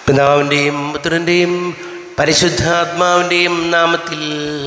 പിതാവിൻ്റെയും പുത്രൻ്റെയും പരിശുദ്ധാത്മാവിൻ്റെയും നാമത്തിൽ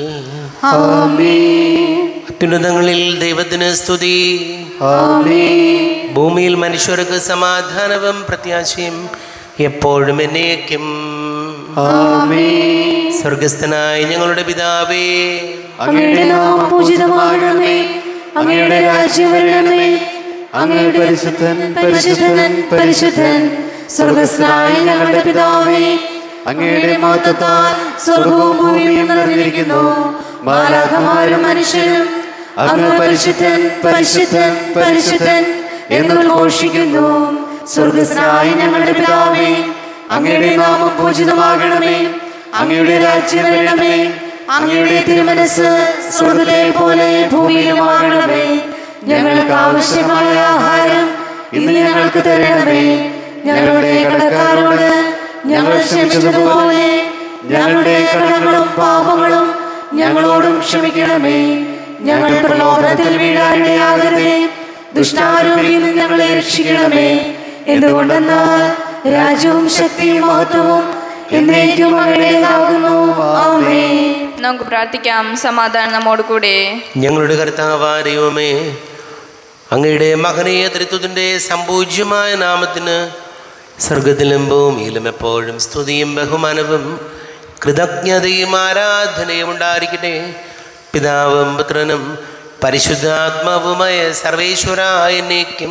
ആമേൻ. അത്യുന്നതങ്ങളിൽ ദൈവത്തിന് സ്തുതി. ആമേൻ. ഭൂമിയിൽ മനുഷ്യർക്ക് സമാധാനവും പ്രത്യാശയും എപ്പോഴും എന്നേക്കും. ആമേൻ. സ്വർഗസ്ഥനായ ഞങ്ങളുടെ പിതാവേ, അങ്ങയുടെ നാമം പൂജിതമാകണമേ. അങ്ങയുടെ രാജ്യം വരണമേ. അങ്ങയുടെ പരിശുദ്ധൻ പരിശുദ്ധൻ പരിശുദ്ധൻ സ്വർഗസ്ഥനായ ഞങ്ങളുടെ പിതാവേ, അങ്ങയുടെ മഹത്വത്താൽ സ്വർഗവും ഭൂമിയും നിറഞ്ഞിരിക്കുന്നു. മാലാഖമാരും മനുഷ്യരും അങ്ങ് പരിശുദ്ധൻ പരിശുദ്ധൻ പരിശുദ്ധൻ എന്ന് ഉദ്ഘോഷിക്കുന്നു. സ്വർഗസ്ഥനായ ഞങ്ങളുടെ പിതാവേ, അങ്ങയുടെ നാമം പൂജിതമാകണമേ. അങ്ങയുടെ രാജ്യം വരണമേ. അങ്ങയുടെ തിരുമനസ്സ് സ്വർഗ്ഗത്തിലെ പോലെ ഭൂമിയിലുമാകണമേ. ഞങ്ങൾക്ക് ആവശ്യമായ ആഹാരം ഇന്ന് ഞങ്ങൾക്ക് തരണമേ. ഞങ്ങളുടെ കടക്കാരോട് ഞങ്ങൾ ക്ഷമിച്ചതുപോലെ ഞങ്ങളുടെ കടങ്ങളും പാപങ്ങളും ഞങ്ങളോടും ക്ഷമിക്കണമേ. ഞങ്ങൾ പ്രലോഭനത്തിൽ വീഴാനിടയാകരുതേ. ദുഷ്ടാരൂപിയിൽ നിന്ന് ഞങ്ങളെ രക്ഷിക്കണമേ. എന്തുകൊണ്ടെന്നാൽ രാജ്യവും ശക്തിയും മഹത്വവും എന്നേക്കും അങ്ങയുടേതാകുന്നു. ആമേൻ. നമുക്ക് പ്രാർത്ഥിക്കാം. സമാധാനം നമ്മോട് കൂടെ. ഞങ്ങളുടെ കർത്താവായ ദൈവമേ, അങ്ങയുടെ മഹനീയ ത്രിത്വത്തിൻ്റെ സമ്പൂജ്യമായ നാമത്തിന് സ്വർഗത്തിലും ഭൂമിയിലും എപ്പോഴും സ്തുതിയും ബഹുമാനവും കൃതജ്ഞതയും ആരാധനയും ഉണ്ടായിരിക്കട്ടെ. പിതാവും പുത്രനും പരിശുദ്ധാത്മാവുമായ സർവേശ്വരായ എന്നേക്കും.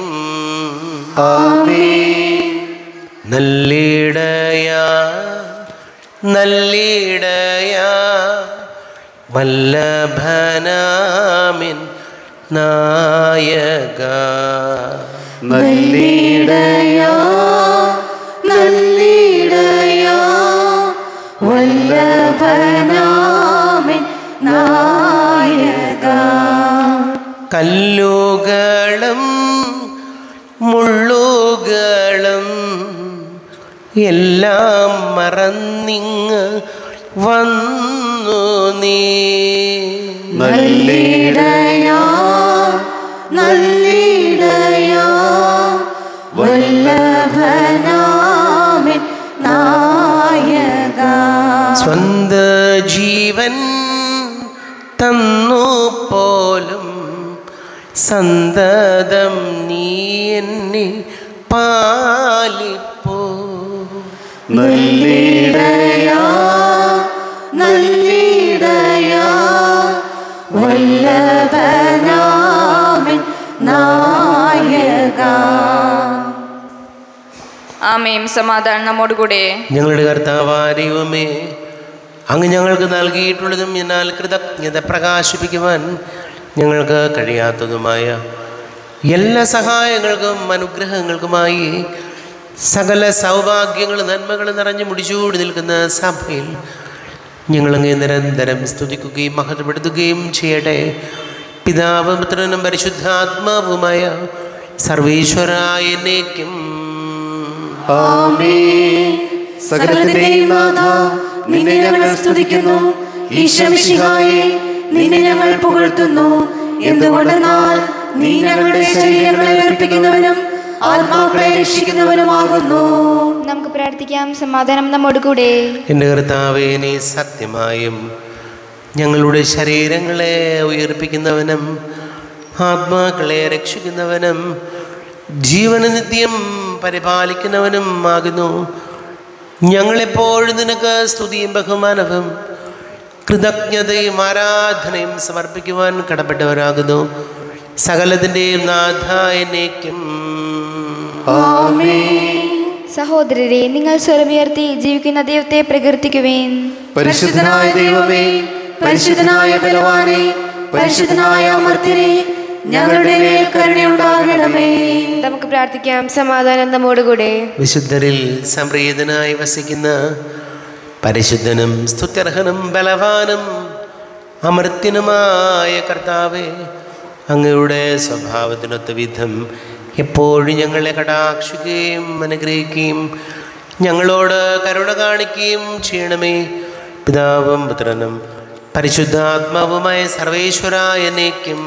ആമേൻ. നല്ലിടയാ നല്ലിടയാ വല്ലഭനാമിൻ നായക, നല്ലിടയാ നല്ലിടയാ വല്ലഭനാമിൻ നായക. കല്ലുകളും മുള്ളുകളും എല്ലാം മറന്നിങ്ങ് വന്നു നീ. നല്ലിടയാ നല്ലിടയാ വല്ലഭനാമിൻ നായക. സ്വന്ത ജീവൻ തന്നു പോലും സന്തതം നീ എന്നെ പാലിപ്പോ. നല്ലിടയാ നല്ലിടയാ വല്ലഭനാമിൻ നായക. ആമേൻ. സമാധാനം നമ്മോട് കൂടെ. ഞങ്ങളുടെ കർത്താവായ ദൈവമേ, അങ്ങ് ഞങ്ങൾക്ക് നൽകിയിട്ടുള്ളതും എന്നാൽ കൃതജ്ഞത പ്രകാശിപ്പിക്കുവാൻ ഞങ്ങൾക്ക് കഴിയാത്തതുമായ എല്ലാ സഹായങ്ങൾക്കും അനുഗ്രഹങ്ങൾക്കുമായി സകല സൗഭാഗ്യങ്ങളും നന്മകളും നിറഞ്ഞു മുടിച്ചൂടി നിൽക്കുന്ന സഭയിൽ ഞങ്ങളങ്ങ് നിരന്തരം സ്തുതിക്കുകയും മഹത്വപ്പെടുത്തുകയും ചെയ്യട്ടെ. പിതാവും പുത്രനും പരിശുദ്ധാത്മാവുമായ സർവേശ്വരായ എന്നേക്കും. ആമേൻ. സകലത്തിന്റെയും നാഥ, നിന്നെ ഞങ്ങൾ സ്തുതിക്കുന്നു. ഈശോമിശിഹായേ, നിന്നെ ഞങ്ങൾ പുകഴ്ത്തുന്നു. എന്തുകൊണ്ടെന്നാൽ നീ ഞങ്ങളുടെ ശരീരങ്ങളെ ഉയർപ്പിക്കുന്നവനും ആത്മാക്കളെ രക്ഷിക്കുന്നവനുമാകുന്നു. നമുക്ക് പ്രാർത്ഥിക്കാം. സമാധാനം നമ്മോട് കൂടെ. എൻ്റെ കർത്താവേ, നീ സത്യമായും ഞങ്ങളുടെ ശരീരങ്ങളെ ഉയർപ്പിക്കുന്നവനും ആത്മാക്കളെ രക്ഷിക്കുന്നവനും ജീവന് നിത്യം പരിപാലിക്കുന്നവനും ആകുന്നു. ഞങ്ങളെപ്പോഴും നിനക്ക് സ്തുതിയും ബഹുമാനവും കൃതജ്ഞതയും ആരാധനയും സമർപ്പിക്കുവാൻ കടപ്പെട്ടവരാകുന്നു. സകലത്തിൻ്റെയും നാഥ എന്നേക്കും. ആമേൻ. സഹോദരരെ, നിങ്ങൾ സ്വരമുയർത്തി ജീവിക്കുന്ന ദൈവത്തെ പ്രകീർത്തിക്കുവേൻ. പരിശുദ്ധനായ ദൈവമേ, പരിശുദ്ധനായ ബലവാനേ, പരിശുദ്ധനായ അമർത്യനേ, ഞങ്ങളുടെ മേൽ കരുണയുണ്ടാകണമേ. നമുക്ക് പ്രാർത്ഥിക്കാം. സമാധാനം നമ്മോട് കൂടെ. വിശുദ്ധരിൽ സംപ്രീതനായി വസിക്കുന്ന പരിശുദ്ധനും സ്തുത്യർഹനും ബലവാനും അമർത്യനുമായ കർത്താവേ, അങ്ങയുടെ സ്വഭാവത്തിനൊത്ത വിധം എപ്പോഴും ഞങ്ങളെ കടാക്ഷിക്കുകയും അനുഗ്രഹിക്കുകയും ഞങ്ങളോട് കരുണ കാണിക്കുകയും ചെയ്യണമേ. പിതാവും പുത്രനും പരിശുദ്ധാത്മാവുമായ സർവേശ്വരായ എന്നേക്കും.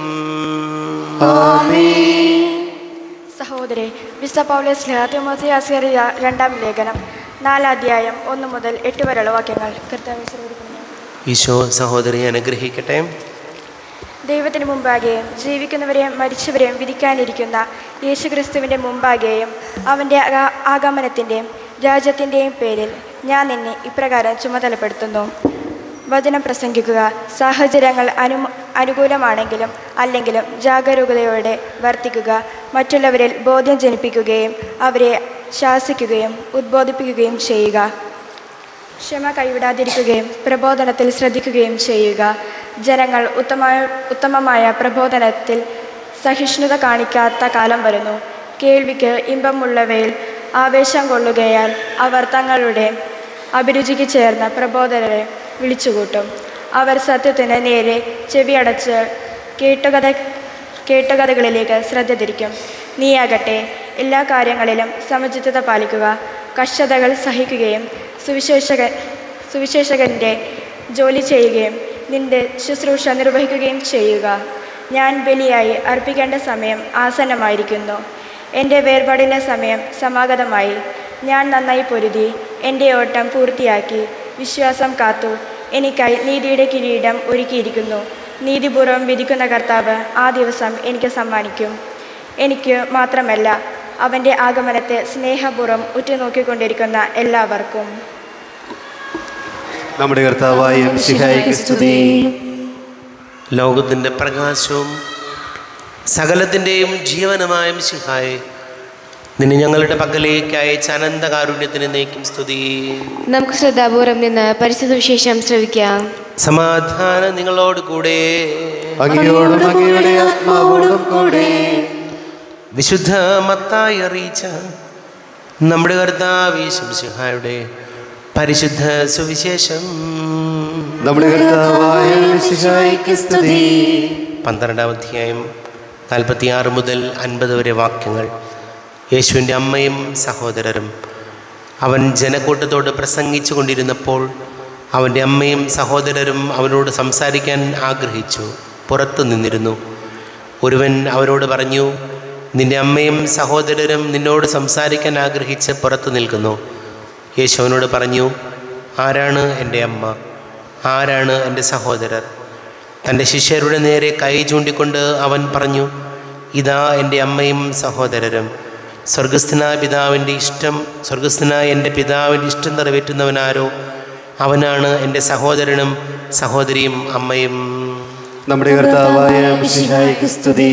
സഹോദരേ, വിശുദ്ധ പൗലോസ് തിമോഥെയോസിന്റെ രണ്ടാം ലേഖനം 4 അധ്യായം 1 മുതൽ 8 വരെയുള്ള വാക്യങ്ങൾ. കർത്താവേ ശ്രദ്ധിക്കുന്നു. ഈശോ സഹോദരിയെ അനുഗ്രഹിക്കട്ടെ. ദൈവത്തിന് മുമ്പാകെയും ജീവിക്കുന്നവരെയും മരിച്ചവരെയും വിധിക്കാനിരിക്കുന്ന യേശുക്രിസ്തുവിൻ്റെ മുമ്പാകെയും അവൻ്റെ ആഗമനത്തിൻ്റെയും രാജ്യത്തിൻ്റെയും പേരിൽ ഞാൻ നിന്നെ ഇപ്രകാരം ചുമതലപ്പെടുത്തുന്നു. വചനം പ്രസംഗിക്കുക. സാഹചര്യങ്ങൾ അനുകൂലമാണെങ്കിലും അല്ലെങ്കിലും ജാഗരൂകതയോടെ വർത്തിക്കുക. മറ്റുള്ളവരിൽ ബോധ്യം ജനിപ്പിക്കുകയും അവരെ ശാസിക്കുകയും ഉദ്ബോധിപ്പിക്കുകയും ചെയ്യുക. ക്ഷമ കൈവിടാതിരിക്കുകയും പ്രബോധനത്തിൽ ശ്രദ്ധിക്കുകയും ചെയ്യുക. ജനങ്ങൾ ഉത്തമമായ പ്രബോധനത്തിൽ സഹിഷ്ണുത കാണിക്കാത്ത കാലം വരുന്നു. കേൾവിക്ക് ഇമ്പമുള്ളവയിൽ ആവേശം കൊള്ളുകയാൽ അവർ തങ്ങളുടെ അഭിരുചിക്ക് ചേർന്ന പ്രബോധനരെ വിളിച്ചുകൂട്ടും. അവർ സത്യത്തിന് നേരെ ചെവിയടച്ച് കേട്ടുകഥകളിലേക്ക് ശ്രദ്ധ തിരിക്കും. നീയാകട്ടെ എല്ലാ കാര്യങ്ങളിലും സമചിത്തത പാലിക്കുക. കഷ്ടതകൾ സഹിക്കുകയും സുവിശേഷകൻ്റെ ജോലി ചെയ്യുകയും നിന്റെ ശുശ്രൂഷ നിർവഹിക്കുകയും ചെയ്യുക. ഞാൻ ബലിയായി അർപ്പിക്കേണ്ട സമയം ആസന്നമായിരിക്കുന്നു. എൻ്റെ വേർപാടിൻ്റെ സമയം സമാഗതമായി. ഞാൻ നന്നായി പൊരുതി എൻ്റെ ഓട്ടം പൂർത്തിയാക്കി വിശ്വാസം കാത്തു. എനിക്കായി നീതിയുടെ കിരീടം ഒരുക്കിയിരിക്കുന്നു. നീതിപൂർവ്വം വിധിക്കുന്ന കർത്താവ് ആ ദിവസം എനിക്ക് സമ്മാനിക്കും. എനിക്ക് മാത്രമല്ല, അവൻ്റെ ആഗമനത്തെ സ്നേഹപൂർവ്വം ഉറ്റുനോക്കിക്കൊണ്ടിരിക്കുന്ന എല്ലാവർക്കും. നമ്മുടെ കർത്താവായ മിശിഹായ്ക്ക് സ്തുതി. ലോകത്തിൻ്റെ പ്രകാശവും സകലത്തിൻ്റെയും ജീവനുമായ മിശിഹായെ, നിന്നെ ഞങ്ങളുടെ പക്കലേക്ക് അയച്ച അനന്തകാരുണ്യത്തിന് നയിക്കും സ്തുതി. നമുക്ക് ശ്രദ്ധാപൂർവം നിന്ന് പരിശുദ്ധ വിശേഷം ശ്രവിക്കാം. സമാധാനം നിങ്ങളോട് കൂടെ. അങ്ങയോടും അങ്ങയുടെ ആത്മാവോടും കൂടെ. വിശുദ്ധ മത്തായി അറിയിച്ച നമ്മുടെ കർത്താവ് യേശു മിശിഹായുടെ പരിശുദ്ധ സുവിശേഷം. നമ്മുടെ കർത്താവായ മിശിഹായ്ക്ക് സ്തുതി. 12-ാം അധ്യായം 46 മുതൽ 50 വരെ വാക്യങ്ങൾ. യേശുവിൻ്റെ അമ്മയും സഹോദരരും. അവൻ ജനക്കൂട്ടത്തോട് പ്രസംഗിച്ചു കൊണ്ടിരുന്നപ്പോൾ അവൻ്റെ അമ്മയും സഹോദരരും അവനോട് സംസാരിക്കാൻ ആഗ്രഹിച്ചു പുറത്തു നിന്നിരുന്നു. ഒരുവൻ അവനോട് പറഞ്ഞു, നിൻ്റെ അമ്മയും സഹോദരരും നിന്നോട് സംസാരിക്കാൻ ആഗ്രഹിച്ച് പുറത്തു നിൽക്കുന്നു. യേശു അവനോട് പറഞ്ഞു, ആരാണ് എൻ്റെ അമ്മ, ആരാണ് എൻ്റെ സഹോദരർ? തൻ്റെ ശിഷ്യരുടെ നേരെ കൈ ചൂണ്ടിക്കൊണ്ട് അവൻ പറഞ്ഞു, ഇതാ എൻ്റെ അമ്മയും സഹോദരരും. സ്വർഗസ്ഥനായ എൻ്റെ പിതാവിൻ്റെ ഇഷ്ടം നിറവേറ്റുന്നവനാരോ അവനാണ് എൻ്റെ സഹോദരനും സഹോദരിയും അമ്മയും. നമ്മുടെ കർത്താവായ മിശിഹായ്ക്ക് സ്തുതി.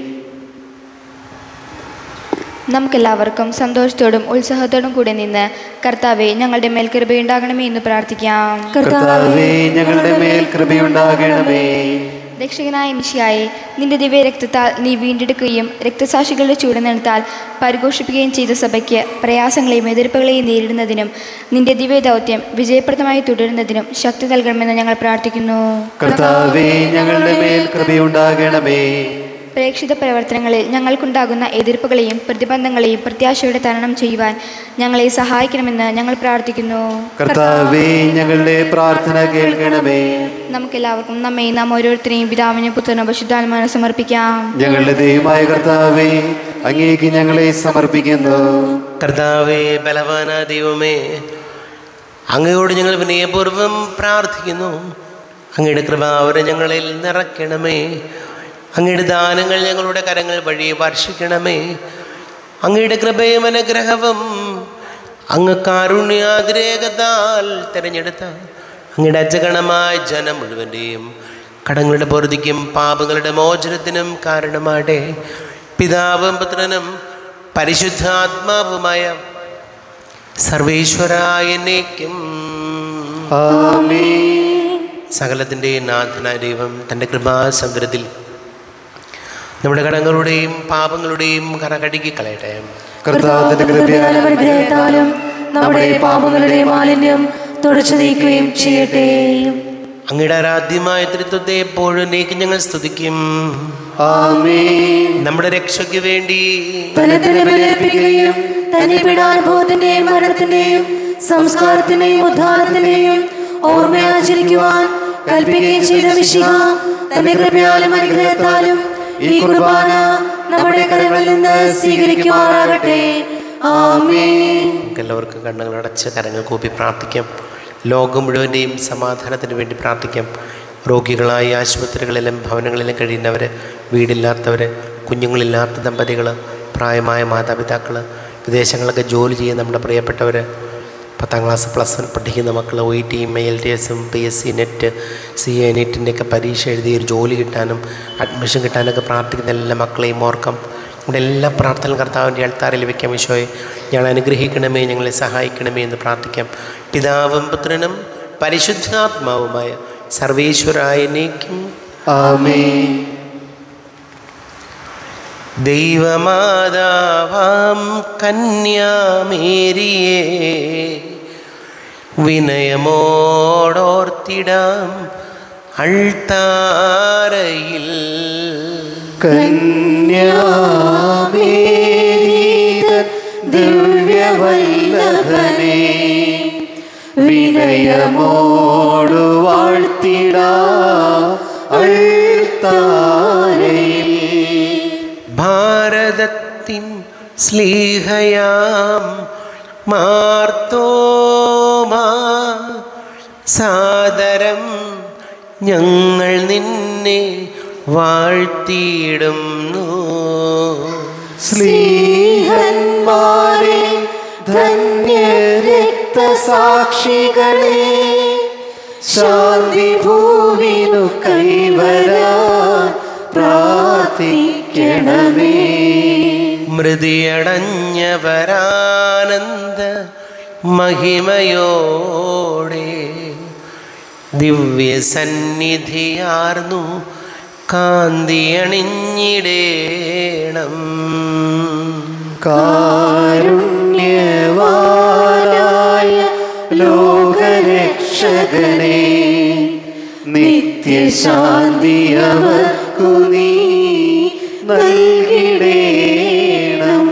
നമുക്കെല്ലാവർക്കും സന്തോഷത്തോടും ഉത്സാഹത്തോടും കൂടെ നിന്ന് കർത്താവെ ഞങ്ങളുടെ മേൽ കൃപയുണ്ടാകണമേ എന്ന് പ്രാർത്ഥിക്കാം. കർത്താവേ ഞങ്ങളുടെ മേൽ കൃപയുണ്ടാകണമേ. രക്ഷകനായ മിശിഹായെ, നിന്റെ ദിവ്യ രക്തത്താൽ നീ വീണ്ടെടുക്കുകയും രക്തസാക്ഷികളുടെ ചൂടുനിർത്താൽ പരിഘോഷിപ്പിക്കുകയും ചെയ്ത സഭയ്ക്ക് പ്രയാസങ്ങളെയും എതിർപ്പുകളെയും നേരിടുന്നതിനും നിന്റെ ദിവ്യ ദൗത്യം വിജയപ്രദമായി തുടരുന്നതിനും ശക്തി നൽകണമെന്ന് ഞങ്ങൾ പ്രാർത്ഥിക്കുന്നു. കർത്താവേ ഞങ്ങളുടെ മേൽ കൃപയുണ്ടാകണമേ. പ്രേക്ഷിത പ്രവർത്തനങ്ങളിൽ ഞങ്ങൾക്കുണ്ടാകുന്ന എതിർപ്പുകളെയും പ്രതിബന്ധങ്ങളെയും പ്രത്യാശയോടെ തരണം ചെയ്യുവാൻ ഞങ്ങളെ സഹായിക്കണമെന്ന് ഞങ്ങൾ പ്രാർത്ഥിക്കുന്നു. കർത്താവേ ഞങ്ങളുടെ പ്രാർത്ഥന കേൾക്കണമേ. നമുക്കെല്ലാവർക്കും നാം ഓരോരുത്തരെയും പിതാവിനും പുത്രനും പരിശുദ്ധാത്മാവിനും സമർപ്പിക്കാം. ഞങ്ങളുടെ ദൈവമായ കർത്താവേ, അങ്ങേക്ക് ഞങ്ങളെ സമർപ്പിക്കുന്നു. കർത്താവേ, ബലവാനായ ദൈവമേ, അങ്ങയോട് ഞങ്ങൾ വിനയപൂർവ്വം പ്രാർത്ഥിക്കുന്നു. അങ്ങയുടെ കൃപാവരം ഞങ്ങളിൽ നിറയ്ക്കണമേ. അങ്ങയുടെ ദാനങ്ങൾ ഞങ്ങളുടെ കരങ്ങൾ വഴി വർഷിക്കണമേ. അങ്ങയുടെ കൃപയും അനുഗ്രഹവും അങ്ങ് കാരുണ്യാതിരേകത്താൽ തിരഞ്ഞെടുത്ത അങ്ങയുടെ അജഗണമായ ജനം മുഴുവൻ്റെയും കടങ്ങളുടെ പൊറുതിക്കും പാപങ്ങളുടെ മോചനത്തിനും കാരണമാടെ പിതാവും പുത്രനും പരിശുദ്ധാത്മാവുമായ സർവേശ്വരായ എന്നേക്കും ആമേൻ. സകലത്തിൻ്റെ നാഥനായ ദൈവം തൻ്റെ കൃപാസമുദ്രത്തിൽ നമ്മുടെ കടങ്ങളുടെയും പാപങ്ങളുടെയും കറ കഴുകി കളയട്ടെ. കർത്താവിന്റെ കൃപയാലും അനുഗ്രഹത്താലും നമ്മുടെ പാപങ്ങളുടെ മാലിന്യം തുടച്ചു നീക്കുകയും ചെയ്യട്ടെ. അങ്ങയുടെ ആരാധ്യമായ ത്രിത്വത്തെ എപ്പോഴും നീക്കി ഞങ്ങൾ സ്തുതിക്കും. ആമേൻ. നമ്മുടെ രക്ഷയ്ക്ക് വേണ്ടി തന്നെ ബലിയർപ്പിക്കുകയും തന്നെ പീഡാനുഭവത്തിന്റെയും മരണത്തിന്റെയും സംസ്കാരത്തിന്റെയും ഉദ്ധാനത്തിന്റെയും ഓർമ്മയാചരിക്കുവാൻ കൽപ്പിക്കുകയും ചെയ്ത മിശിഹ തന്റെ കൃപയാലും അനുഗ്രഹത്താലും ഈ കുർബാന നമ്മുടെ കരങ്ങളിൽ നിന്ന് സ്വീകരിക്കുമാറാകട്ടെ. ആമേൻ. എല്ലാവർക്കും കണ്ണുകൾ അടച്ച് കരങ്ങൾ കൂപ്പി പ്രാർത്ഥിക്കാം. ലോകം മുഴുവൻ്റെയും സമാധാനത്തിന് വേണ്ടി പ്രാർത്ഥിക്കാം. രോഗികളായ ആശുപത്രികളിലും ഭവനങ്ങളിലും കഴിയുന്നവർ, വീടില്ലാത്തവർ, കുഞ്ഞുങ്ങളില്ലാത്ത ദമ്പതികൾ, പ്രായമായ മാതാപിതാക്കൾ, വിദേശങ്ങളൊക്കെ ജോലി ചെയ്യുന്ന നമ്മുടെ പ്രിയപ്പെട്ടവർ, 10ാം ക്ലാസ് +1 പഠിക്കുന്ന മക്കൾ, OETയും IELTSഉം PSC നെറ്റ് CA നെറ്റിൻ്റെയൊക്കെ പരീക്ഷ എഴുതി ഒരു ജോലി കിട്ടാനും അഡ്മിഷൻ കിട്ടാനൊക്കെ പ്രാർത്ഥിക്കുന്ന എല്ലാ മക്കളെയും ഓർക്കാം. നമ്മുടെ എല്ലാ പ്രാർത്ഥനകളും കർത്താവിൻ്റെ അൾത്താരയിൽ വയ്ക്കാം. ഈശോയെ, ഞങ്ങൾ അനുഗ്രഹിക്കണമേ, ഞങ്ങളെ സഹായിക്കണമേ എന്ന് പ്രാർത്ഥിക്കാം. പിതാവും പുത്രനും പരിശുദ്ധാത്മാവുമായ സർവേശ്വരായനേക്കും ആമേൻ. ദൈവമാതാവാം കന്യാമേരിയെ വിനയമോടോർത്തിടാം അൾത്താരയിൽ. കന്യാമേരീതൻ ദിവ്യവല്ലഭനെ വിനയമോടു വാഴ്ത്തിടാം അൾത്താരയിൽ. ഭാരതത്തിൻ സ്ലീഹയാം മാർത്തോമാ സാദരം ഞങ്ങൾ നിന്നെ വാഴ്ത്തിയിടുന്നു. സ്ലീഹന്മാരെ ധന്യരക്തസാക്ഷികളെ ശാന്തി ഭൂവിനു കൈവരാൻ പ്രാർത്ഥിക്കണമേ. മൃതിയടഞ്ഞവരാനന്ദ മഹിമയോടെ ദിവ്യസന്നിധിയാർന്നു കാന്തിയണിഞ്ഞിടേണം. കാരുണ്യവാനായ ലോകരക്ഷകനെ നിത്യശാന്തി അവർക്കു നീ നൽകിടേണം.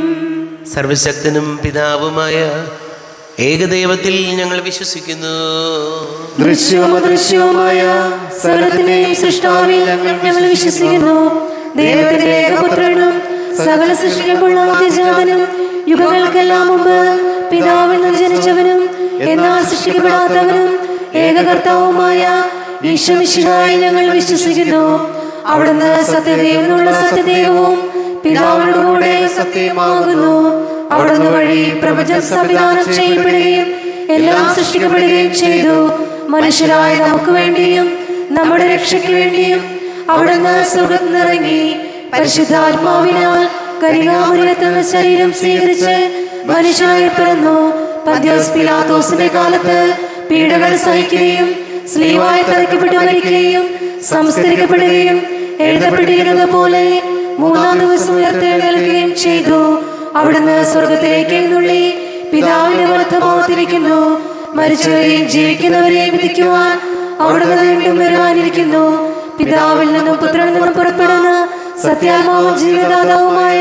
സർവശക്തനും പിതാവുമായ ഏകദൈവത്തിൽ ഞങ്ങൾ വിശ്വസിക്കുന്നു. ദൃശ്യവും അദൃശ്യവുമായ സകലത്തിന്റെയും സൃഷ്ടാവിൽ ഞങ്ങൾ വിശ്വസിക്കുന്നു. ദൈവത്തിന്റെ ഏകപുത്രനും സകല സൃഷ്ടികൾക്കുള്ള ആദ്യജാതനും യുഗങ്ങൾക്കെല്ലാം മുമ്പ് പിതാവിൽ നിന്ന് ജനിച്ചവനും എന്നാൽ സൃഷ്ടിക്കപ്പെടാത്തവനും ഏകകർത്താവുമായ ഈശോമിശിഹായിൽ ഞങ്ങൾ വിശ്വസിക്കുന്നു. അവിടുന്ന് സത്യദൈവമുള്ള സത്യദൈവവും പിതാവിനോടുകൂടെ സത്യമാകുന്നു. അവിടുന്ന് വഴി പ്രപഞ്ചം സംവിധാനം ചെയ്യപ്പെടുകയും എല്ലാം സൃഷ്ടിക്കപ്പെടുകയും ചെയ്തു. മനുഷ്യരായ നമുക്ക് വേണ്ടിയും നമ്മുടെ രക്ഷയ്ക്ക് വേണ്ടിയും അവിടുന്ന് സ്വർഗ്ഗത്തിൽ നിന്നിറങ്ങി പരിശുദ്ധാത്മാവിനാൽ കന്യകാമറിയത്തിൽ നിന്ന് ശരീരം സ്വീകരിച്ച് മനുഷ്യനായി പിറന്നു. പന്തിയോസ് പീലാത്തോസിന്റെ കാലത്ത് പീഡകൾ സഹിക്കുകയും സ്ലീവായി തറയ്ക്കപ്പെട്ട് മരിക്കുകയും സംസ്കരിക്കപ്പെടുകയും എഴുതപ്പെട്ടിരുന്നത് പോലെ 3-ാം ദിവസം ഉയർത്തെഴുന്നേൽക്കുകയും ചെയ്തു. അവിടുന്ന് സ്വർഗത്തിലേക്ക് എഴുന്നള്ളി പിതാവിന്റെ വലത്തുഭാഗത്തിരിക്കുന്നു. മരിച്ചവരെയും ജീവിക്കുന്നവരെയും വിധിക്കുവാൻ അവിടുന്ന് വീണ്ടും വരുവാനിരിക്കുന്നു. പിതാവിൽ നിന്നും പുത്രനിൽ നിന്നും പുറപ്പെടുന്ന സത്യാത്മാവും ജീവദാതാവുമായ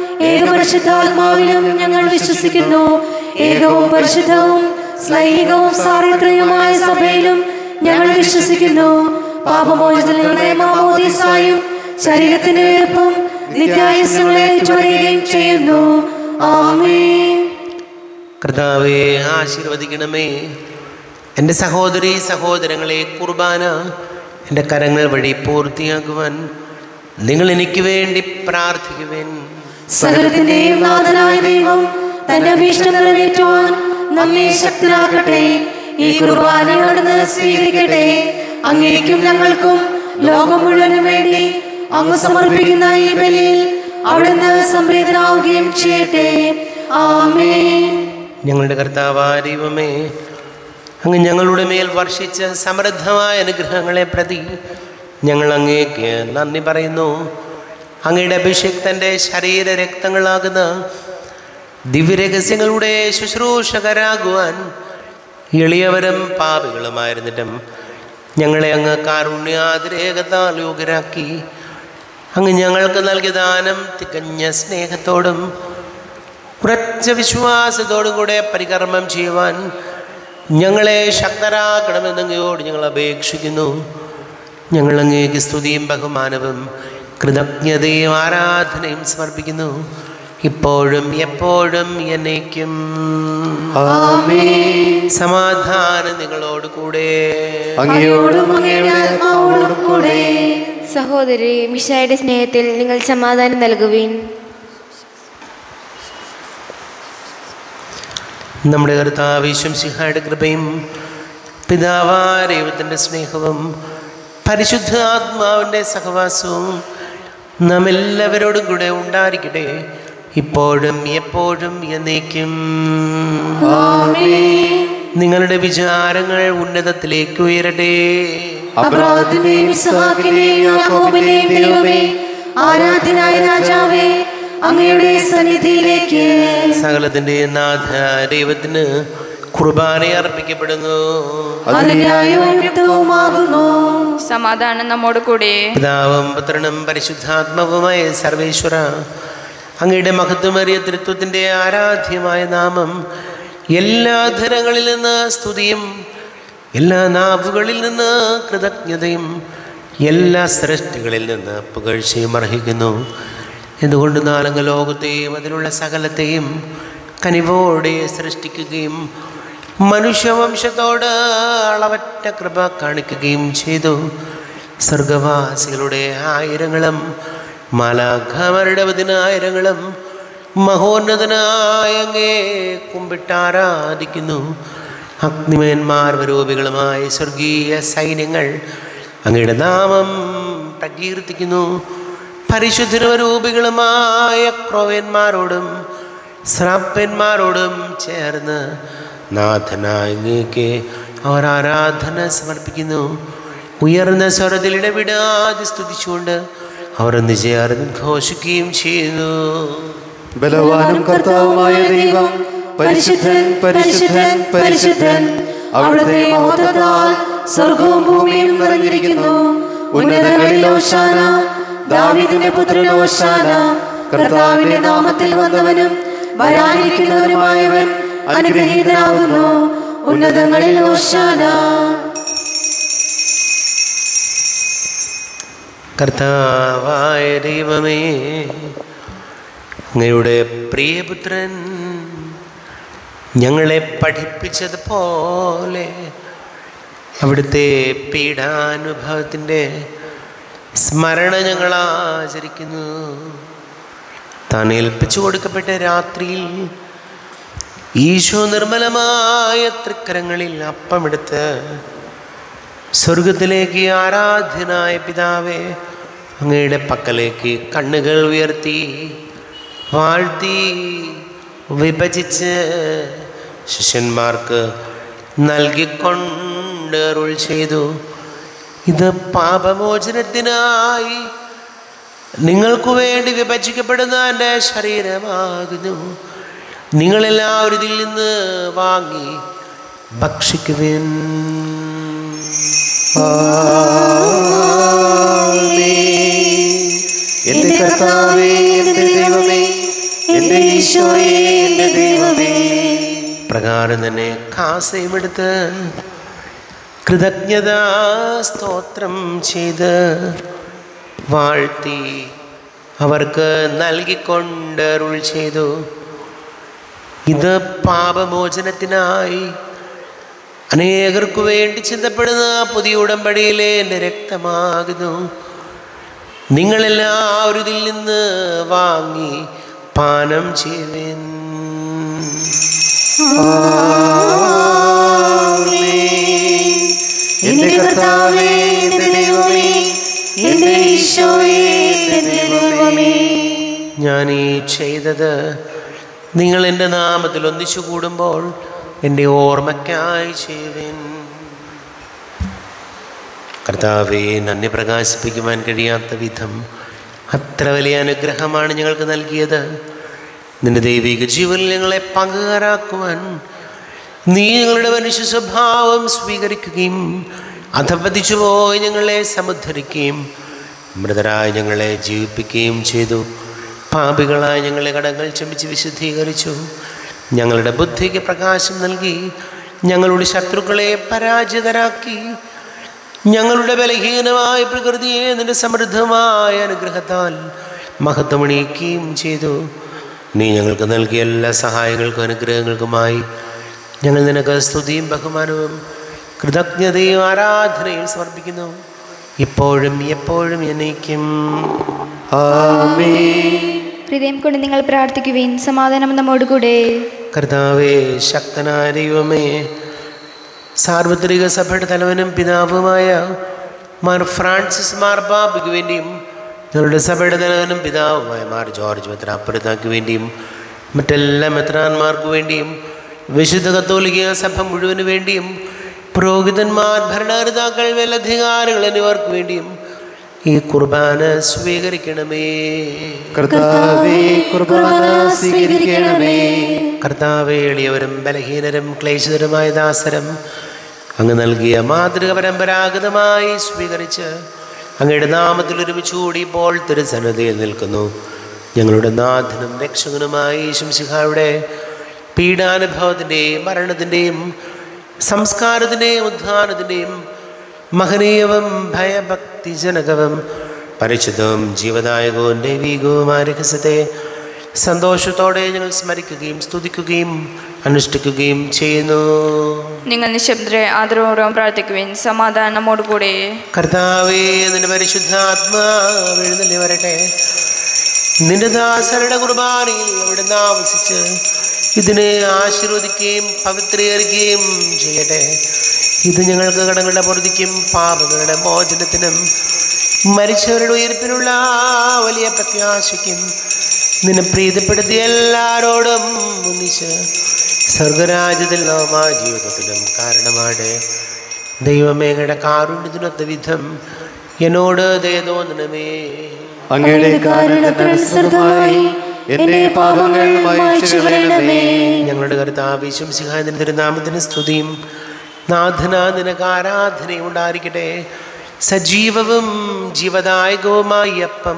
ഏകപരിശുദ്ധാത്മാവിലും ഞങ്ങൾ വിശ്വസിക്കുന്നു. ഏകവും പരിശുദ്ധവും സ്ലൈഹികവും സാർവത്രികവുമായ സഭയിലും ഞങ്ങൾ വിശ്വസിക്കുന്നു. പാപമോചനങ്ങളുടെ മാമോദീസായും ശരീരത്തിന്റെ ഉയർപ്പും നിത്യായുസ്സുകളെ ഏറ്റുപറയുകയും ചെയ്യുന്നു. ആമേൻ. കർത്താവേ, ആശീർവദിക്കണമേ. എൻ്റെ സഹോദരീ സഹോദരങ്ങളെ, കുർബാന എൻ്റെ കരങ്ങൾ വഴി പൂർത്തിയാക്കുവാൻ നിങ്ങൾ എനിക്ക് വേണ്ടി പ്രാർത്ഥിക്കുവേൻ. സകലത്തിന്റെയും നാഥനായ ദൈവം തന്റെ അഭീഷ്ടം നിറവേറ്റുവാൻ നമ്മെ ശക്തരാക്കട്ടെ. ഈ കുർബാനയോടുന്ന് സ്വീകരിക്കട്ടെ. അങ്ങേക്കും ഞങ്ങൾക്കും ലോകം മുഴുവനും വേണ്ടി അങ്ങ് സമർപ്പിക്കുന്ന ഈ ബലിയിൽ അവിടുന്ന് സംപ്രീതനാവുകയും ചെയ്യട്ടെ. ആമേൻ. ഞങ്ങളുടെ കർത്താവായ ദൈവമേ, അങ്ങ് ഞങ്ങളുടെ മേൽ വർഷിച്ച സമൃദ്ധമായ അനുഗ്രഹങ്ങളെ പ്രതി ഞങ്ങൾ അങ്ങേക്ക് നന്ദി പറയുന്നു. അങ്ങയുടെ അഭിഷിക്തൻ്റെ ശരീരരക്തങ്ങളാകുന്ന ദിവ്യരഹസ്യങ്ങളുടെ ശുശ്രൂഷകരാകുവാൻ എളിയവരും പാപികളുമായിരുന്നിട്ടും ഞങ്ങളെ അങ്ങ് കാരുണ്യാതിരേകത്താൽ യോഗ്യരാക്കി. അങ്ങ് ഞങ്ങൾക്ക് നൽകിയ ദാനം തികഞ്ഞ സ്നേഹത്തോടും ഉറച്ച വിശ്വാസത്തോടും കൂടെ പരികർമ്മം ചെയ്യുവാൻ ഞങ്ങളെ ശക്തരാക്കണമെന്ന് അങ്ങയോട് ഞങ്ങൾ അപേക്ഷിക്കുന്നു. ഞങ്ങൾ അങ്ങേക്ക് സ്തുതിയും ബഹുമാനവും കൃതജ്ഞതയും ആരാധനയും സമർപ്പിക്കുന്നു. ഇപ്പോഴും എപ്പോഴും എന്നേക്കും. ആമേൻ. സമാധാനം നിങ്ങളോട് കൂടെ. അങ്ങയോടും അങ്ങയുടെ ആത്മാവോടും കൂടെ. സഹോദരി, മിശിഹായുടെ സ്നേഹത്തിൽ നിങ്ങൾ സമാധാനം നൽകുവിൻ. നമ്മുടെ കർത്താവ് യേശു മിശിഹായുടെ കൃപയും പിതാവായ ദൈവത്തിൻ്റെ സ്നേഹവും പരിശുദ്ധ ആത്മാവിൻ്റെ സഹവാസവും നാം എല്ലാവരോടും കൂടെ ഉണ്ടായിരിക്കട്ടെ, ഇപ്പോഴും എപ്പോഴും എന്നേക്കും. നിങ്ങളുടെ വിചാരങ്ങൾ ഉന്നതത്തിലേക്ക് ഉയരട്ടെ. അബ്രാഹാമിന്റെയും ഇസ്ഹാക്കിന്റെയും യാക്കോബിന്റെയും ദൈവമേ, ആരാധ്യനായ രാജാവേ, അങ്ങയുടെ സന്നിധിയിലേക്ക് സകലത്തിന്റെ നാഥ ദൈവത്തിന് കുർബാന അർപ്പിക്കപ്പെടുന്നു. സമാധാനം നമ്മോട് കൂടെ. പിതാവും പുത്രനും പരിശുദ്ധാത്മാവുമായ സർവേശ്വര, അങ്ങയുടെ മഹത്വമേറിയ തൃത്വത്തിൻ്റെ ആരാധ്യമായ നാമം എല്ലാ ധരങ്ങളിൽ നിന്ന് സ്തുതിയും എല്ലാ നാവുകളിൽ നിന്ന് കൃതജ്ഞതയും എല്ലാ സൃഷ്ടികളിൽ നിന്ന് പുകഴ്ചയും അർഹിക്കുന്നു. എന്തുകൊണ്ട് നാലങ്ങ് ലോകത്തെയും അതിലുള്ള സകലത്തെയും കനിവോടെ സൃഷ്ടിക്കുകയും മനുഷ്യവംശത്തോട് അളവറ്റ കൃപ കാണിക്കുകയും ചെയ്തു. സ്വർഗവാസികളുടെ ആയിരങ്ങളും മാലാഖമാരുടെ 10,000 മഹോന്നതനായ അങ്ങേ കുമ്പിട്ടാരാധിക്കുന്നു. അഗ്നിമയന്മാർ വരൂപികളുമായ സ്വർഗീയ സൈന്യങ്ങൾ അങ്ങയുടെ നാമം പ്രകീർത്തിക്കുന്നു. പരിശുദ്ധരൂപികളുമായ ക്രോവന്മാരോടും ശ്രാപ്പന്മാരോടും ചേർന്ന് നാഥനായ അങ്ങേക്ക് അവർ ആരാധന സമർപ്പിക്കുന്നു. ഉയർന്ന സ്വരത്തിൽ ഇടവിടാതെ സ്തുതിച്ചുകൊണ്ട് അവർ ഒന്ന് ചേർന്ന് ഘോഷിക്കുകയും ചെയ്യുന്നു. ബലവാനും കർത്താവുമായ ദൈവം പരിശുദ്ധൻ പരിശുദ്ധൻ പരിശുദ്ധൻ. അവിടുത്തെ മഹത്വത്താൽ സ്വർഗവും ഭൂമിയും നിറഞ്ഞിരിക്കുന്നു. ഉന്നതങ്ങളിൽ ഓശാന, ദാവീദിന്റെ പുത്രൻ ഓശാന. കർത്താവിന്റെ നാമത്തിൽ വന്നവനും വരാനിരിക്കുന്നവനുമായവൻ അനുഗ്രഹീതനാകുന്നു. ഉന്നതങ്ങളിൽ ഓശാന. കർത്താവായ ദൈവമേ, അങ്ങയുടെ പ്രിയപുത്രൻ ഞങ്ങളെ പഠിപ്പിച്ചതുപോലെ അവിടുത്തെ പീഡാനുഭവത്തിൻ്റെ സ്മരണ ഞങ്ങൾ ആചരിക്കുന്നു. താൻ ഏൽപ്പിച്ചു കൊടുക്കപ്പെട്ട രാത്രിയിൽ ഈശോ നിർമ്മലമായ തൃക്കരങ്ങളിൽ അപ്പമെടുത്ത് സ്വർഗത്തിലേക്ക് ആരാധ്യനായ പിതാവേ അങ്ങയുടെ പക്കലേക്ക് കണ്ണുകൾ ഉയർത്തി വാഴ്ത്തി വിഭജിച്ച് ശിഷ്യന്മാർക്ക് നൽകിക്കൊണ്ട് അരുൾ ചെയ്തു. ഇത് പാപമോചനത്തിനായി നിങ്ങൾക്ക് വേണ്ടി വിഭജിക്കപ്പെടുന്ന എൻ്റെ ശരീരമാകുന്നു. നിങ്ങളെല്ലാവരും ഇതിൽ നിന്ന് വാങ്ങി ഭക്ഷിക്കുവിൻ. എന്റെ കർത്താവേ, എന്റെ ദൈവമേ, എന്റെ ഈശോയേ, എന്റെ ദൈവമേ. പ്രകാരം തന്നെ കാസയുമെടുത്ത് കൃതജ്ഞതാ സ്തോത്രം ചെയ്ത് വാഴ്ത്തി അവർക്ക് നൽകിക്കൊണ്ട് അരുൾ ചെയ്തു. ഇത് പാപമോചനത്തിനായി അനേകർക്കു വേണ്ടി ചിന്തപ്പെടുന്ന പുതിയ ഉടമ്പടിയിലെ എൻ്റെ രക്തമാകുന്നു. നിങ്ങളെല്ലാവരും ഇതിൽ നിന്ന് വാങ്ങി പാനം ചെയ്യുവിൻ. എന്റെ കർത്താവേ, എന്റെ ദൈവമേ, എന്റെ ഈശോയേ, എന്റെ ദൈവമേ. ഞാൻ ഈ ചെയ്തത് നിങ്ങൾ എൻ്റെ നാമത്തിൽ ഒന്നിച്ചു കൂടുമ്പോൾ എൻ്റെ ഓർമ്മയ്ക്കായി ചെയ്യുവിൻ. കർത്താവേ, നന്ദി പ്രകാശിപ്പിക്കുവാൻ കഴിയാത്ത വിധം അത്ര വലിയ അനുഗ്രഹമാണ് ഞങ്ങൾക്ക് നൽകിയത്. നിന്റെ ദൈവിക ജീവനിൽ ഞങ്ങളെ പങ്കുകാരാക്കുവാൻ നീ ഞങ്ങളുടെ മനുഷ്യ സ്വഭാവം സ്വീകരിക്കുകയും അധപതിച്ചു പോയി ഞങ്ങളെ സമുദ്ധരിക്കുകയും മൃതരായി ഞങ്ങളെ ജീവിപ്പിക്കുകയും ചെയ്തു. പാപികളായ ഞങ്ങളെ കടങ്ങൾ ക്ഷമിച്ച് വിശുദ്ധീകരിച്ചു. ഞങ്ങളുടെ ബുദ്ധിക്ക് പ്രകാശം നൽകി ഞങ്ങളുടെ ശത്രുക്കളെ പരാജിതരാക്കി. ഞങ്ങളുടെ ബലഹീനമായ പ്രകൃതിയെ നിന്റെ സമൃദ്ധമായ അനുഗ്രഹത്താൽ മഹത്വമണിയിക്കുകയും ചെയ്തു. നീ ഞങ്ങൾക്ക് നൽകിയ എല്ലാ സഹായങ്ങൾക്കും അനുഗ്രഹങ്ങൾക്കുമായി ഞങ്ങൾ നിനക്ക് സ്തുതിയും ബഹുമാനവും കൃതജ്ഞതയും ആരാധനയും സമർപ്പിക്കുന്നു, ഇപ്പോഴും എപ്പോഴും എന്നേക്കും. ആമേൻ. ഹൃദയം കൊണ്ട് നിങ്ങൾ പ്രാർത്ഥിക്കുവിൻ. സമാധാനം നമ്മോടുകൂടെ. കർത്താവേ, ശക്തനായ ദൈവമേ, സാർവത്രിക സഭയുടെ തലവനും പിതാവുമായ മാർ ഫ്രാൻസിസ് മാർപ്പാപ്പയ്ക്ക് വേണ്ടിയും ഞങ്ങളുടെ സഭയുടെ തലവനും പിതാവുമായ മാർ ജോർജ് മെത്രാപ്പൊലീത്തായ്ക്ക് വേണ്ടിയും മറ്റെല്ലാ മെത്രാന്മാർക്ക് വേണ്ടിയും വിശുദ്ധ കത്തോലിക്ക സഭ മുഴുവന് വേണ്ടിയും പുരോഹിതന്മാർ, ഭരണകർത്താക്കൾ, മേലധികാരികൾ എന്നിവർക്ക് വേണ്ടിയും ഈ കുർബാന സ്വീകരിക്കണമേ. കർത്താവേ, കുർബാന സ്വീകരിക്കണമേ. കർത്താവേ, എളിയവരും ബലഹീനരും ക്ലേശിതരുമായ ദാസരും അങ്ങ് നൽകിയ മാതൃക പരമ്പരാഗതമായി സ്വീകരിച്ച് അങ്ങയുടെ നാമത്തിൽ ഒരുമിച്ച് കൂടി ഇപ്പോൾ തിരുസന്നിധിയിൽ നിൽക്കുന്നു. ഞങ്ങളുടെ നാഥനും രക്ഷകനുമായ യേശുമിശിഹായുടെ പീഡാനുഭവത്തിൻ്റെയും മരണത്തിൻ്റെയും സംസ്കാരത്തിൻ്റെയും ഉദ്ധാനത്തിൻ്റെയും മഹനീയവും ഭയഭക്തിജനകവും പരിശുദ്ധവും ജീവദായകവും ദൈവീകവുമായ രഹസ്യത്തെ സന്തോഷത്തോടെ ഞങ്ങൾ സ്മരിക്കുകയും സ്തുതിക്കുകയും അനുഷ്ഠിക്കുകയും ചെയ്യുന്നു. നിങ്ങൾ നിശബ്ദരെ ആദരവോടും പ്രാർത്ഥിക്കുവിൻ. സമാധാനം നമ്മോടുകൂടെ. കർത്താവേ, നിന്റെ പരിശുദ്ധാത്മാവ് എഴുന്നള്ളി വരട്ടെ. നിന്റെ ദാസരുടെ കുർബാനയിൽ അവിടെ ആവസിച്ച് ഇതിനെ ആശീർവദിക്കുകയും പവിത്രീകരിക്കുകയും ചെയ്യട്ടെ. ഇത് ഞങ്ങൾക്ക് കടങ്ങളുടെ പൊറുതിക്കും പാപങ്ങളുടെ മോചനത്തിനും മരിച്ചവരുടെ ഉയർപ്പിനുള്ള വലിയ പ്രത്യാശയ്ക്കും നിന്നെ പ്രീതിപ്പെടുത്തിയ എല്ലാവരോടും ഒന്നിച്ച് സ്വർഗരാജ്യത്തിൽ നാമാ ജീവിതത്തിലും കാരണമാടെ. ദൈവമേഘയുടെ കാരുണ്യത്തിനൊത്ത വിധം എന്നോട് ദയ തോന്നണമേ. അങ്ങയുടെ കാരുണ്യത്തിനനുസൃതമായി എന്റെ പാപങ്ങൾ മായ്ച്ചു കളയണമേ. ഞങ്ങളുടെ കർത്താവേ, യേശുമിശിഹായുടെ തിരുനാമത്തിന് സ്തുതിയും നാഥനാ നിനക്ക് ആരാധനയും ഉണ്ടായിരിക്കട്ടെ. സജീവവും ജീവദായകവുമായ അപ്പം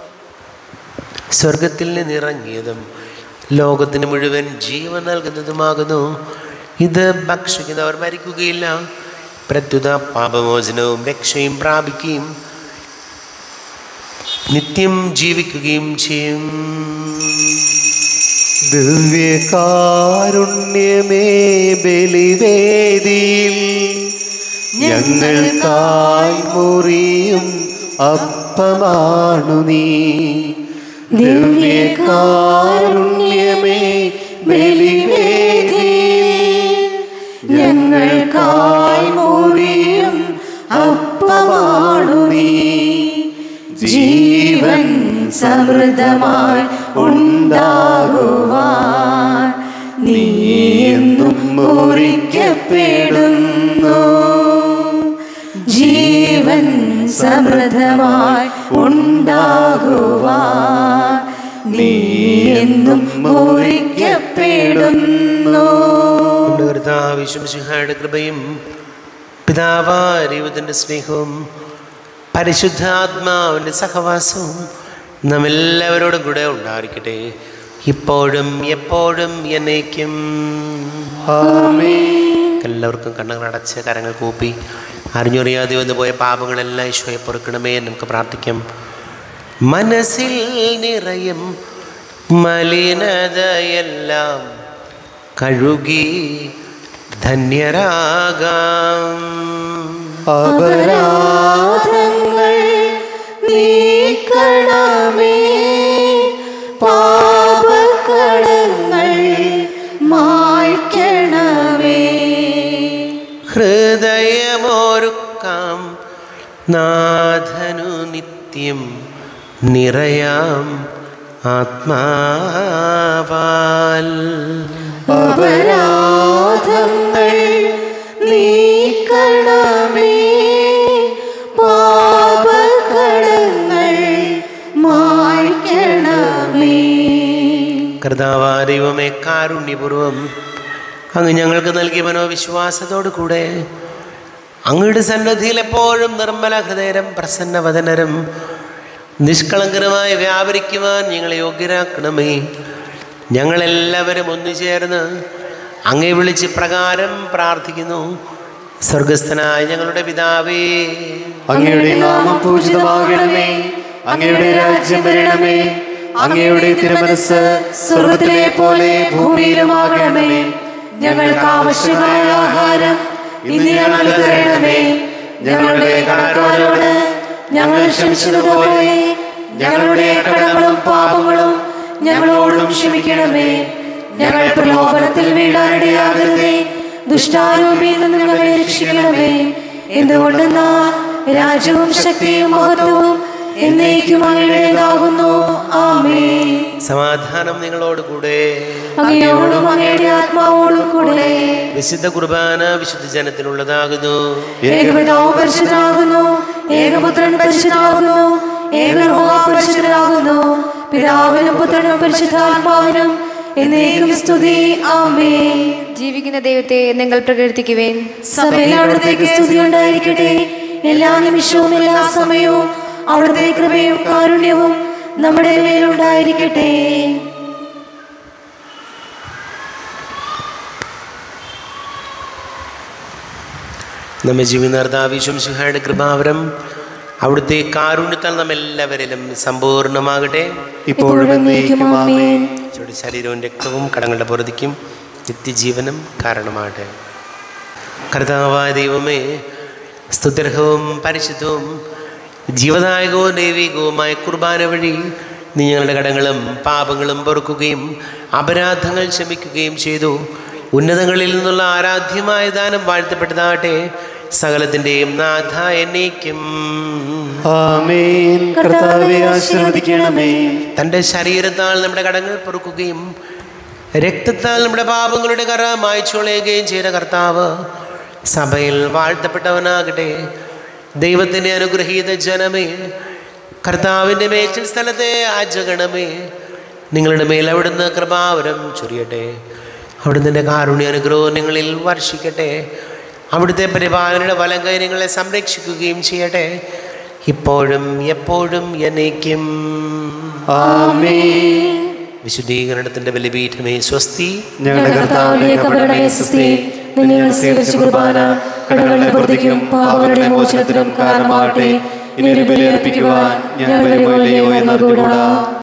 സ്വർഗത്തിൽ നിന്നിറങ്ങിയതും ലോകത്തിന് മുഴുവൻ ജീവൻ നൽകുന്നതുമാകുന്നു. ഇത് ഭക്ഷിക്കുന്നവർ മരിക്കുകയില്ല, പ്രത്യുത പാപമോചനവും രക്ഷയും പ്രാപിക്കുകയും നിത്യം ജീവിക്കുകയും ചെയ്യും. ദിവ്യകാരുണ്യമേ, ബലിവേദിയിൽ ഞങ്ങൾക്കായി മുറിയും അപ്പമാണു നീ. ദിവ്യകാരുണ്യമേ, ബലിവേദിയിൽ ഞങ്ങൾക്കായി മുറിയും അപ്പമാണു നീ. ജീവൻ സമൃദ്ധമായി ഉണ്ടാകുവാൻ നീ എന്നും മുറിക്കപ്പെടുന്നു. ജീവൻ സമൃദ്ധമായി ഉണ്ടാകുവാൻ നീ എന്നും മുറിക്കപ്പെടുന്നു. യേശുമിശിഹായുടെ കൃപയും പിതാവായ ദൈവത്തിൻ്റെ സ്നേഹവും പരിശുദ്ധാത്മാവിൻ്റെ സഹവാസവും നമ്മെല്ലാവരോടും കൂടെ ഉണ്ടായിരിക്കട്ടെ, ഇപ്പോഴും എപ്പോഴും എന്നേക്കും. എല്ലാവർക്കും കണ്ണുകൾ അടച്ച് കരങ്ങൾ കൂപ്പി അറിഞ്ഞറിയാതെ വന്നു പോയ പാപങ്ങളെല്ലാം ഈശോയെ പൊറുക്കണമേ നമുക്ക് പ്രാർത്ഥിക്കാം. മനസ്സിൽ നിറയും മലിനതയെല്ലാം കഴുകി ധന്യരാകാം. അപരാധങ്ങൾ നീക്കണമേ, പാപക്കടങ്ങൾ മായ്ക്കണമേ. ഹൃദയമോരുക്കാം നാഥനു നിത്യം നിറയാം ആത്മാവാൽ. അപരാധങ്ങൾ നീക്കണമേ, പാപക്കടങ്ങൾ മായ്ക്കണമേ. കർത്താവായ ദൈവമേ, കാരുണ്യപൂർവം അങ്ങ് ഞങ്ങൾക്ക് നൽകിയ മനോവിശ്വാസത്തോടു കൂടെ അങ്ങയുടെ സന്നദ്ധിയിൽ എപ്പോഴും നിർമ്മല ഹൃദയരും പ്രസന്നവദനരും നിഷ്കളങ്കരമായി വ്യാപരിക്കുവാൻ ഞങ്ങളെ യോഗ്യരാക്കണമേ. ഞങ്ങളെല്ലാവരും ഒന്നുചേർന്ന് അങ്ങേ വിളിച്ച് പ്രകാരം പ്രാർത്ഥിക്കുന്നു. സ്വർഗസ്ഥനായ ഞങ്ങളുടെ പിതാവേ, അങ്ങയുടെ നാമം പൂജിതമാകണമേ. അങ്ങയുടെ രാജ്യം വരണമേ. അങ്ങയുടെ തിരുമനസ് സ്വർഗ്ഗത്തിലെ പോലെ ഭൂമിയിലുമാകണമേ. ഞങ്ങൾക്ക് ആവശ്യമായ ആഹാരം ഇന്ന് ഞങ്ങൾക്ക് തരണമേ. ഞങ്ങളുടെ കടക്കാരോട് ഞങ്ങൾ ക്ഷമിച്ചതുപോലെ ഞങ്ങളുടെ കടങ്ങളും പാപങ്ങളും ഞങ്ങളോടും ക്ഷമിക്കണമേ. ഞങ്ങൾ പ്രലോഭനത്തിൽ വീഴാനിടയാകരുതേ. ദുഷ്ടാരൂപിയിൽ നിന്ന് ഞങ്ങളെ രക്ഷിക്കണമേ. എന്തുകൊണ്ടെന്നാൽ രാജ്യവും ശക്തിയും മഹത്വവും എന്നേക്കും അങ്ങയുടേതാകുന്നു. ആമേൻ. സമാധാനം നിങ്ങളോടുകൂടെ. അങ്ങയോടും അങ്ങയുടെ ആത്മാവോടും കൂടെ. വിശുദ്ധ കുർബാന വിശുദ്ധ ജനത്തിനുള്ളതാകുന്നു. ഏകപിതാവ് പരിശുദ്ധനാകുന്നു, ഏകപുത്രൻ പരിശുദ്ധനാകുന്നു, ഏകർഹോവ പരിശുദ്ധനാകുന്നു. പിതാവിനും പുത്രനും പരിശുദ്ധാത്മാവിനും എന്നേക്കും സ്തുതി. ആമേൻ. ജീവിക്കുന്ന ദൈവത്തെ നിങ്ങൾ പ്രകീർത്തിക്കുവേൻ. സഭയിൽ അവിടുത്തേക്ക് സ്തുതി ഉണ്ടായിരിക്കട്ടെ. എല്ലാ നിമിഷവും എല്ലാ സമയവും അവിടുത്തെ കൃപയും കാരുണ്യവും നമ്മുടെ മേലുണ്ടായിരിക്കട്ടെ. നമ്മെ ജീവിതാർദ്ധാവിശ്വംസിഹായുടെ കൃപാവരം അവിടുത്തെ കാരുണ്യത്താൽ നമ്മെല്ലാവരിലും സമ്പൂർണ്ണമാകട്ടെ. ഇപ്പോഴും എന്നേക്കും ആമേൻ. ശരീരവും രക്തവും കടങ്ങളുടെ പൊറുതിക്കും നിത്യജീവനും കാരണമാകട്ടെ. കർത്താവായ ദൈവമേ, സ്തുത്യർഹവും പരിശുദ്ധവും ജീവദായകവും ദൈവികവുമായ കുർബാന വഴി നീ ഞങ്ങളുടെ കടങ്ങളും പാപങ്ങളും പൊറുക്കുകയും അപരാധങ്ങൾ ക്ഷമിക്കുകയും ചെയ്തു. ഉന്നതങ്ങളിൽ നിന്നുള്ള ആരാധ്യമായ ദാനം വാഴ്ത്തപ്പെട്ടതാകട്ടെ. സകലത്തിൻ്റെയും നാഥ എന്നേക്കും ആമേൻ. കർത്താവേ ആശീർവദിക്കണമേ. തൻ്റെ ശരീരത്താൽ നമ്മുടെ കടങ്ങൾ പൊറുക്കുകയും രക്തത്താൽ നമ്മുടെ പാപങ്ങളുടെ കറ മായ്ച്ചുകളയുകയും ചെയ്ത കർത്താവ് സഭയിൽ വാഴ്ത്തപ്പെട്ടവനാകട്ടെ. ദൈവത്തിൻ്റെ അനുഗ്രഹീത ജനമേ, കർത്താവിൻ്റെ മേച്ചിൽ സ്ഥലത്തെ ആചകണമേ. നിങ്ങളുടെ മേൽ അവിടുന്ന് കൃപാവരം ചൊരിയട്ടെ. അവിടുന്ന് കാരുണ്യ അനുഗ്രഹം നിങ്ങളിൽ വർഷിക്കട്ടെ. അവിടുത്തെ പരിപാലനയുടെ വലം കൈ നിങ്ങളെ സംരക്ഷിക്കുകയും ചെയ്യട്ടെ, ഇപ്പോഴും എപ്പോഴും എന്നേക്കും ആമേൻ. വിശുദ്ധീകരണത്തിൻ്റെ ബലിപീഠമേ സ്വസ്തി. ഞങ്ങളുടെ കർത്താവിന്റെ കബറിടമേ സ്വസ്തി. നിങ്ങൾ സ്വീകരിച്ച കുർബാന കടങ്ങളുടെ പൊറുതിക്കും പാപങ്ങളുടെ മോചനത്തിനും കാരണമാകട്ടെ. ഇനി ഒരു ബലി അർപ്പിക്കുവാൻ ഞങ്ങളുടെ മുകളിൽ ഉയർന്നുകൂടാ.